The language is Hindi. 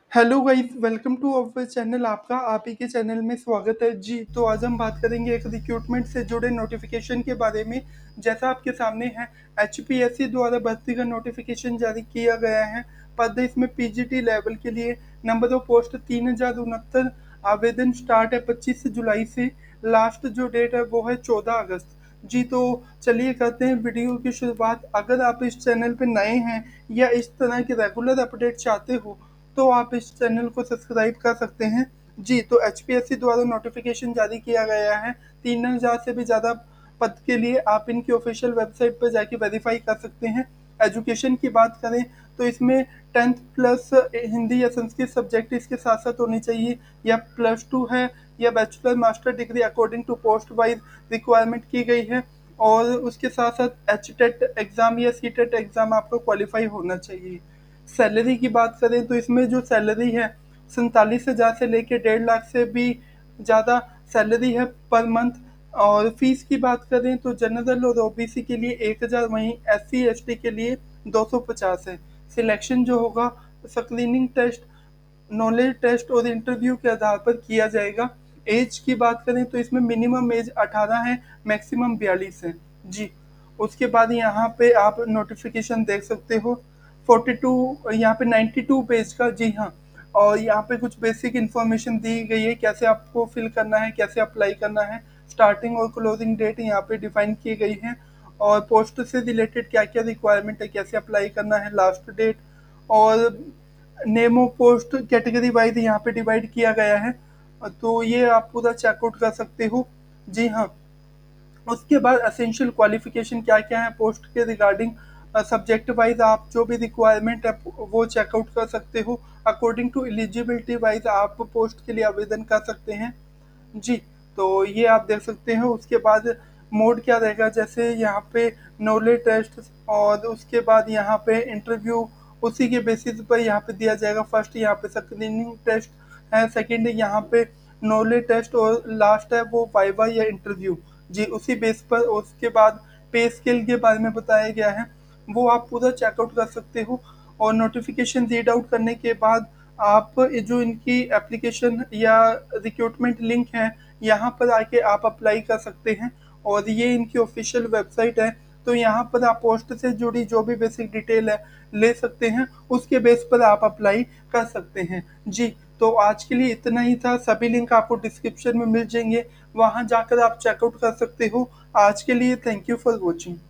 Hello guys, welcome to our channel. आपका आप ही के चैनल में स्वागत है जी। तो आज हम बात करेंगे एक रिक्रूटमेंट से जुड़े नोटिफिकेशन के बारे में। जैसा आपके सामने है, एचपीएससी द्वारा भर्ती का नोटिफिकेशन जारी किया गया है। पद इसमें पीजीटी लेवल के लिए। Number of post 3069। आवेदन स्टार्ट है 25 जुलाई से। लास्ट जो डेट है वो है 14 अगस्त जी। तो चलिए करते हैं वीडियो की शुरुआत। अगर आप इस चैनल पे नए हैं या इस तरह के रेगुलर अपडेट चाहते हो तो आप इस चैनल को सब्सक्राइब कर सकते हैं जी। तो एचपीएससी द्वारा नोटिफिकेशन जारी किया गया है 3000 से भी ज़्यादा पद के लिए। आप इनकी ऑफिशियल वेबसाइट पर जाके वेरीफाई कर सकते हैं। एजुकेशन की बात करें तो इसमें 10th प्लस हिंदी या संस्कृत सब्जेक्ट इसके साथ साथ होनी चाहिए, या +2 है, या bachelor master degree according to post wise requirement की गई है। और उसके साथ साथ एच टेट एग्ज़ाम या सी टेट एग्ज़ाम आपको क्वालिफाई होना चाहिए। सैलरी की बात करें तो इसमें जो सैलरी है 47,000 से लेके 1.5 लाख से भी ज़्यादा सैलरी है पर मंथ। और फीस की बात करें तो जनरल और ओबीसी के लिए 1,000, वहीं एससी एसटी के लिए 250 है। सिलेक्शन जो होगा स्क्रीनिंग टेस्ट, नॉलेज टेस्ट और इंटरव्यू के आधार पर किया जाएगा। एज की बात करें तो इसमें मिनिमम एज 18 है, मैक्सिमम 42 है जी। उसके बाद यहाँ पे आप नोटिफिकेशन देख सकते हो 42, यहाँ पे 92 पेज का जी हाँ। और यहाँ पे कुछ बेसिक इन्फॉर्मेशन दी गई है, कैसे आपको फिल करना है, कैसे अप्लाई करना है। स्टार्टिंग और क्लोजिंग डेट यहाँ पे डिफाइन की गई है, और पोस्ट से रिलेटेड क्या क्या रिक्वायरमेंट है, कैसे अप्लाई करना है, लास्ट डेट, और name of post category wise यहाँ पे डिवाइड किया गया है। तो ये आप पूरा चेकआउट कर सकते हो जी हाँ। उसके बाद असेंशियल क्वालिफिकेशन क्या क्या है पोस्ट के रिगार्डिंग, सब्जेक्ट वाइज आप जो भी रिक्वायरमेंट है वो चेकआउट कर सकते हो। अकॉर्डिंग टू एलिजिबिलिटी वाइज आप पोस्ट के लिए आवेदन कर सकते हैं जी। तो ये आप देख सकते हो। उसके बाद मोड क्या रहेगा, जैसे यहाँ पे नॉलेज टेस्ट, और उसके बाद यहाँ पे इंटरव्यू उसी के बेसिस पर यहाँ पे दिया जाएगा। फर्स्ट यहाँ पे स्क्रीनिंग टेस्ट है, सेकंड यहाँ पे नॉलेज टेस्ट, और लास्ट है वो वाइवा या इंटरव्यू जी, उसी बेस पर। उसके बाद पे स्केल के बारे में बताया गया है, वो आप पूरा चेकआउट कर सकते हो। और नोटिफिकेशन रीड आउट करने के बाद आप जो इनकी एप्लीकेशन या रिक्रूटमेंट लिंक है यहाँ पर आके आप अप्लाई कर सकते हैं। और ये इनकी ऑफिशियल वेबसाइट है, तो यहाँ पर आप पोस्ट से जुड़ी जो भी बेसिक डिटेल है ले सकते हैं, उसके बेस पर आप अप्लाई कर सकते हैं जी। तो आज के लिए इतना ही था। सभी लिंक आपको डिस्क्रिप्शन में मिल जाएंगे, वहाँ जाकर आप चेकआउट कर सकते हो। आज के लिए थैंक यू फॉर वॉचिंग।